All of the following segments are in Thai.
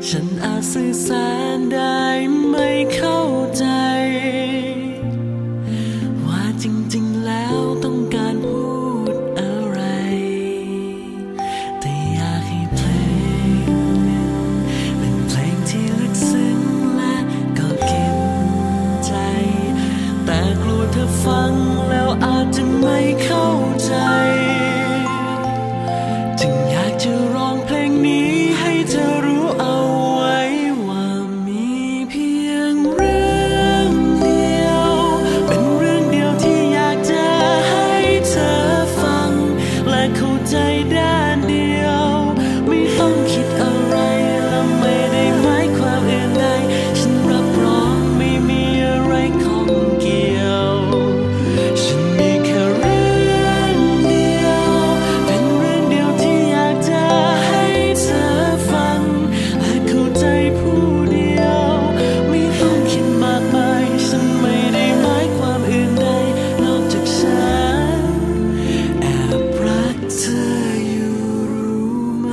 ฉันอาจสื่อสารได้ไม่เข้าใจว่าจริงๆแล้วต้องการพูดอะไรแต่อยากให้เพลงหนึ่งเป็นเพลงที่ลึกซึ้งและก็กินใจแต่กลัวเธอฟังแล้วอาจจะไม่เข้าใจจึงอยากจะร้องเพลงนี้ให้เธอรู้เอาไว้ว่ามีเพียงเรื่องเดียวเป็นเรื่องเดียวที่อยากจะให้เธอฟังและเข้าใจด้านเดียวไม่ต้องคิดอะไรและไม่ได้หมายความอื่นใดฉันรับรองไม่มีอะไรข้องเกี่ยวฉันมีแค่เรื่องเดียวเป็นเรื่องเดียวที่อยากจะให้เธอฟังและเข้าใจผู้เดียวไม่ต้องคิดมากมายฉันไม่ได้หมายความอื่นใดนอกจากฉันแอบรักเธออยู่รู้ไหม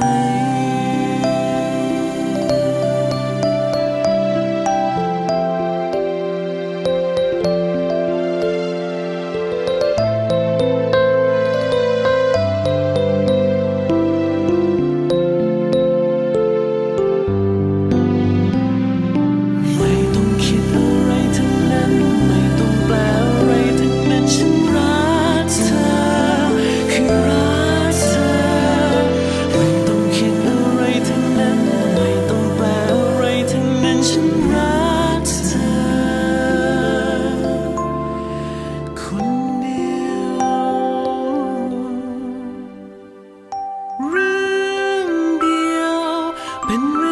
ไม่ต้องคิดอะไรทั้งนั้นไม่ต้องแปลอะไรทั้งนั้นฉันรักเธอคือรักเธอไม่ต้องคิดอะไรทั้งนั้นไม่ต้องแปลอะไรทั้งนั้นฉันรักเธอคนเดียวเรื่องเดียวเป็น